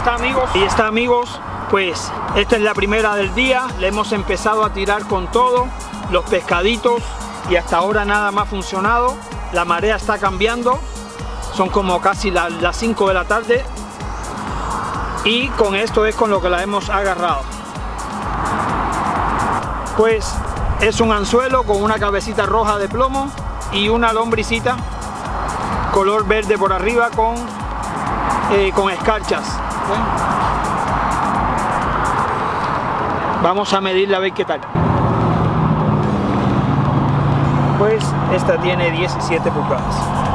está, amigos. Ahí está, amigos. Pues esta es la primera del día. Le hemos empezado a tirar con todo, los pescaditos, y hasta ahora nada más funcionado. La marea está cambiando. Son como casi las 5 de la tarde. Y con esto es con lo que la hemos agarrado. Pues es un anzuelo con una cabecita roja de plomo y una lombricita color verde por arriba con escarchas. Vamos a medirla a ver qué tal. Pues esta tiene 17 pulgadas.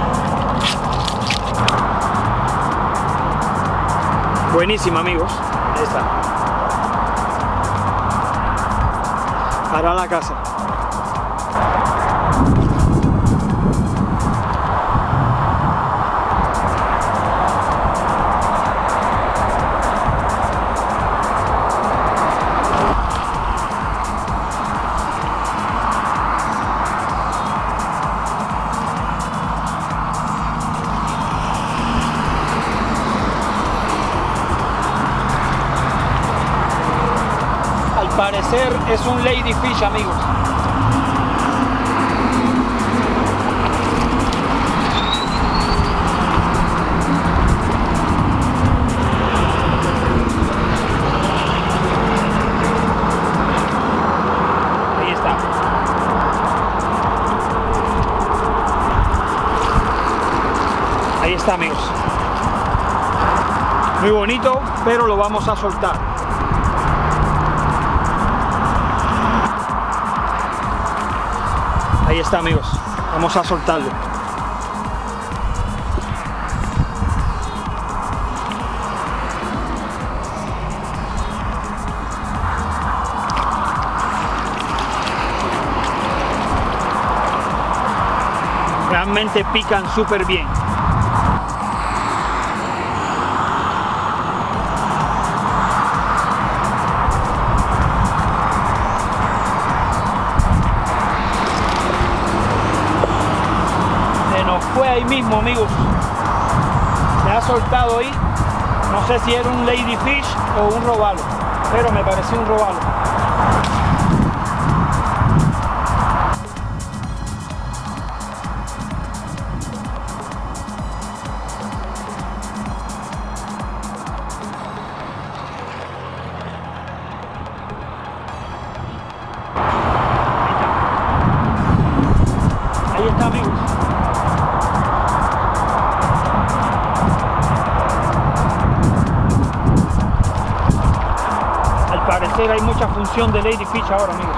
Buenísima, amigos. Ahí está. Para la casa. Al parecer es un ladyfish, amigos. Ahí está. Ahí está, amigos. Muy bonito, pero lo vamos a soltar. Ahí está, amigos, vamos a soltarlo. Realmente pican súper bien. Fue ahí mismo, amigos. Se ha soltado ahí. No sé si era un ladyfish o un robalo, pero me pareció un robalo. Ahí está, amigos. Al parecer hay mucha función de ladyfish ahora, amigos.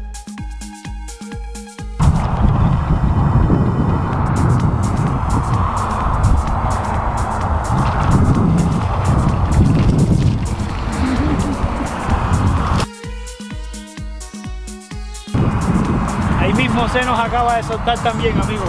Ahí mismo se nos acaba de soltar también, amigos.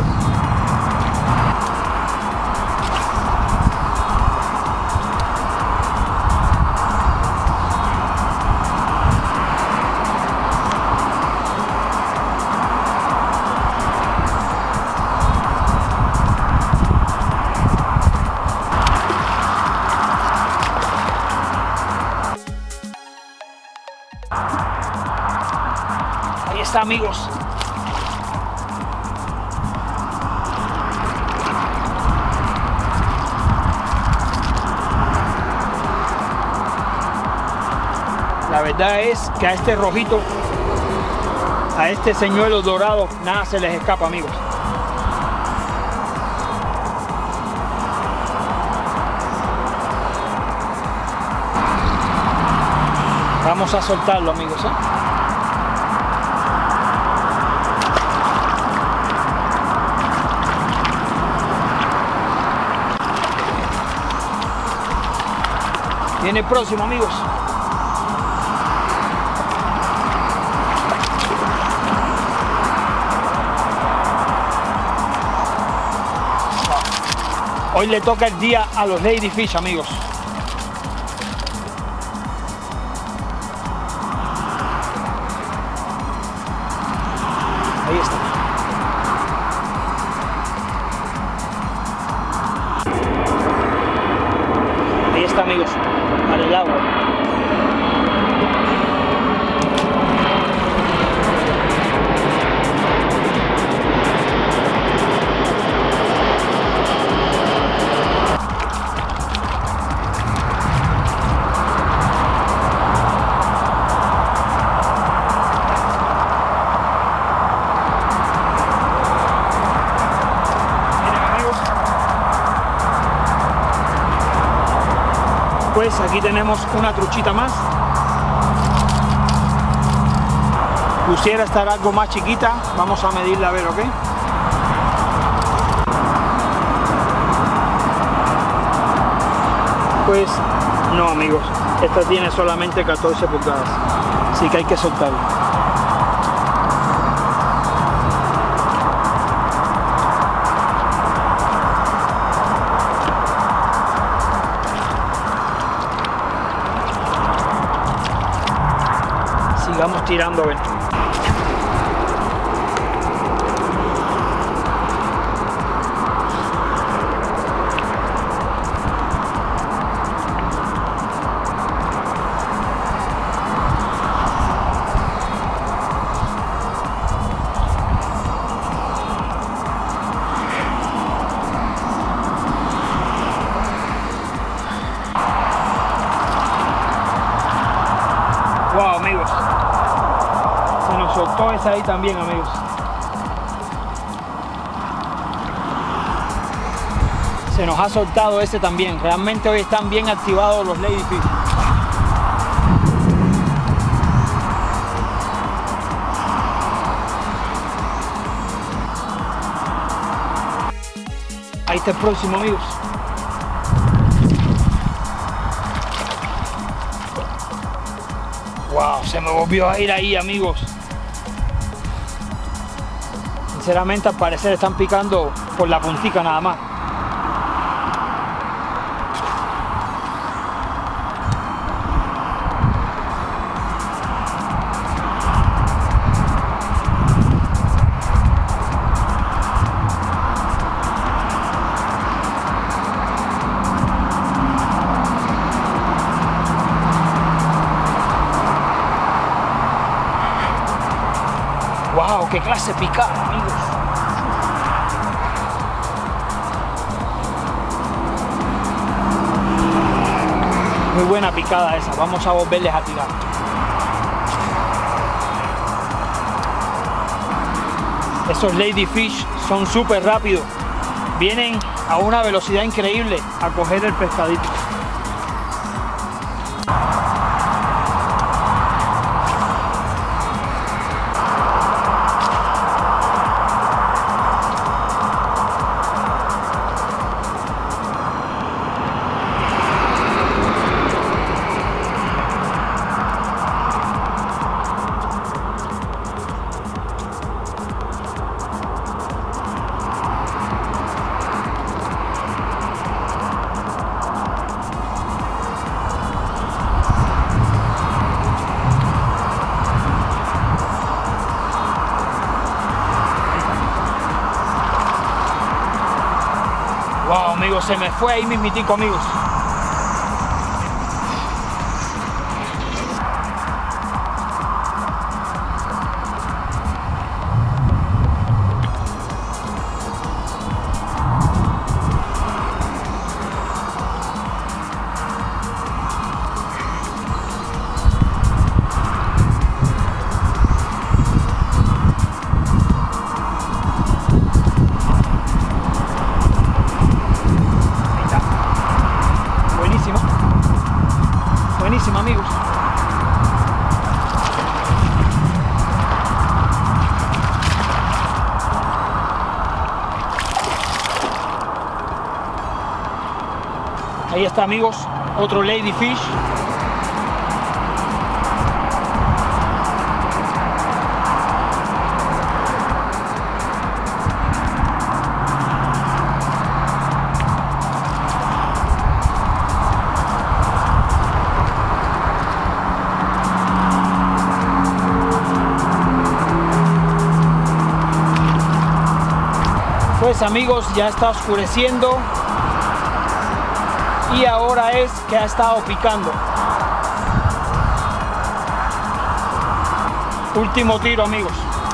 Ahí está, amigos. La verdad es que a este rojito, a este señuelo dorado, nada se les escapa, amigos. Vamos a soltarlo, amigos, ¿eh? Viene el próximo, amigos. Hoy le toca el día a los ladyfish, amigos. Ahí está. Ahí está, amigos. Pues aquí tenemos una truchita más. Pusiera estar algo más chiquita. Vamos a medirla a ver, ¿ok? Pues no, amigos, esta tiene solamente 14 pulgadas, así que hay que soltarla. Sigamos tirando, a ver. Wow, amigos, se nos soltó esa ahí también, amigos. Se nos ha soltado ese también. Realmente hoy están bien activados los ladyfish. Ahí está el próximo, amigos. Wow, se me volvió a ir ahí, amigos. Sinceramente, al parecer están picando por la puntica nada más. ¡Wow! ¡Qué clase de picada, amigos! Muy buena picada esa. Vamos a volverles a tirar. Esos ladyfish son súper rápidos. Vienen a una velocidad increíble a coger el pescadito. Wow, amigos, se me fue ahí mismitico, amigos. Buenísimo, amigos. Ahí está, amigos, otro ladyfish. Pues amigos, ya está oscureciendo y ahora es que ha estado picando. Último tiro, amigos.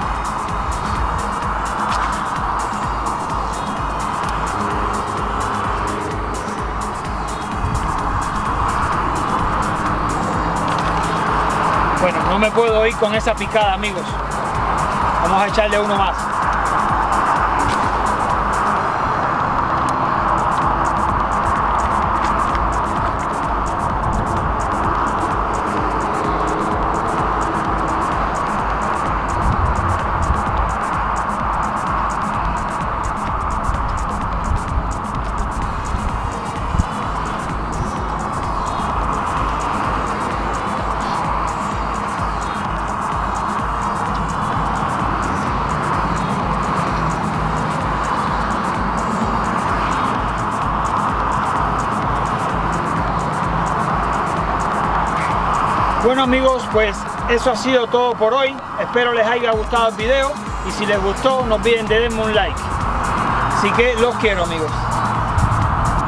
Bueno, no me puedo ir con esa picada, amigos. Vamos a echarle uno más. Bueno amigos, pues eso ha sido todo por hoy. Espero les haya gustado el video y si les gustó no olviden de darme un like. Así que los quiero amigos.